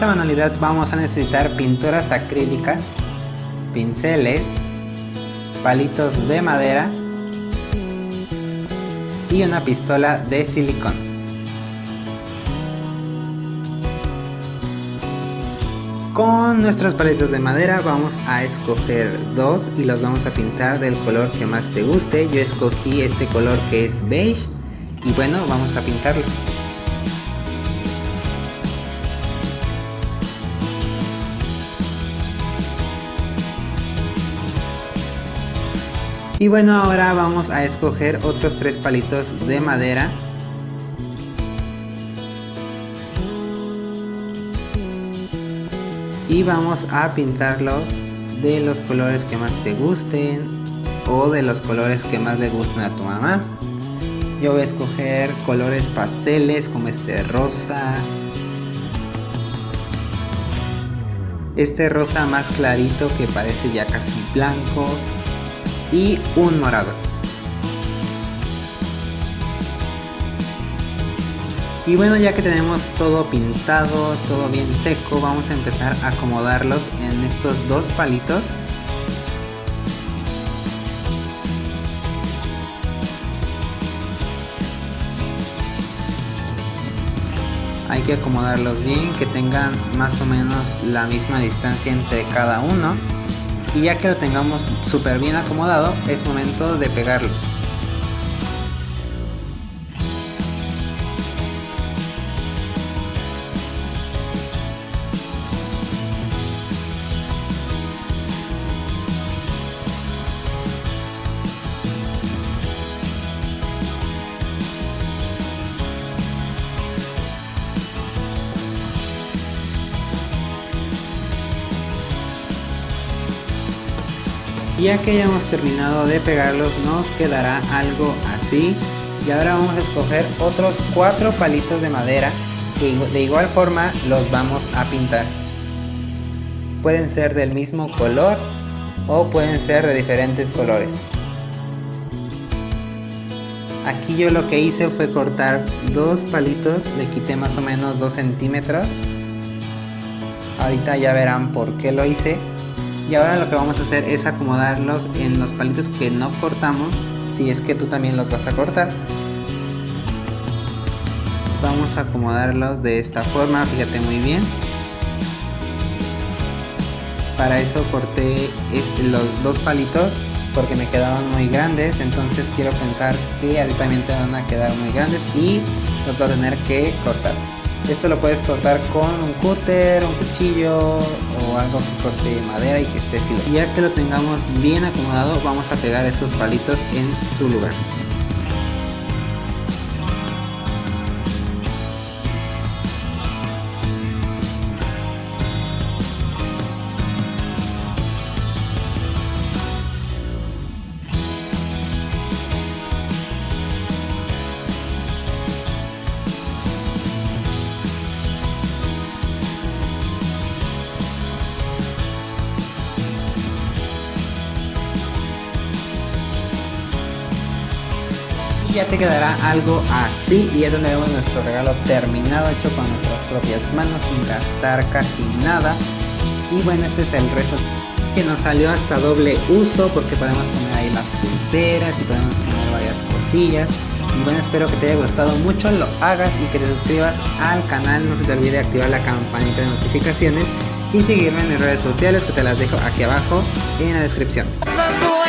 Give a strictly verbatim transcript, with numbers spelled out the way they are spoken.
manualidad vamos a necesitar pinturas acrílicas, pinceles, palitos de madera y una pistola de silicón. Con nuestros palitos de madera vamos a escoger dos y los vamos a pintar del color que más te guste. Yo escogí este color que es beige y bueno, vamos a pintarlos. Y bueno, ahora vamos a escoger otros tres palitos de madera. Y vamos a pintarlos de los colores que más te gusten o de los colores que más le gusten a tu mamá. Yo voy a escoger colores pasteles como este rosa. Este rosa más clarito que parece ya casi blanco. Y un morado. Y bueno, ya que tenemos todo pintado, todo bien seco, vamos a empezar a acomodarlos en estos dos palitos. Hay que acomodarlos bien, que tengan más o menos la misma distancia entre cada uno. Y ya que lo tengamos súper bien acomodado, es momento de pegarlos. Y ya que ya hemos terminado de pegarlos, nos quedará algo así. Y ahora vamos a escoger otros cuatro palitos de madera que de igual forma los vamos a pintar. Pueden ser del mismo color o pueden ser de diferentes colores. Aquí yo lo que hice fue cortar dos palitos, le quité más o menos dos centímetros. Ahorita ya verán por qué lo hice. Y ahora lo que vamos a hacer es acomodarlos en los palitos que no cortamos, si es que tú también los vas a cortar. Vamos a acomodarlos de esta forma, fíjate muy bien. Para eso corté este, los dos palitos porque me quedaban muy grandes, entonces quiero pensar que a ti también te van a quedar muy grandes y los vas a tener que cortar. Esto lo puedes cortar con un cúter, un cuchillo o algo que corte madera y que esté filoso. Y ya que lo tengamos bien acomodado, vamos a pegar estos palitos en su lugar. Y ya te quedará algo así y ya tendremos nuestro regalo terminado, hecho con nuestras propias manos sin gastar casi nada. Y bueno, este es el resto que nos salió hasta doble uso porque podemos poner ahí las pulseras y podemos poner varias cosillas. Y bueno, espero que te haya gustado mucho, lo hagas y que te suscribas al canal. No se te olvide activar la campanita de notificaciones y seguirme en mis redes sociales que te las dejo aquí abajo en la descripción.